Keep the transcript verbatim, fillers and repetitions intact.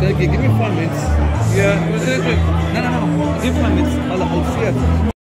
give me five minutes. Yeah. No, no, no. Give five minutes. I'll, I'll see it.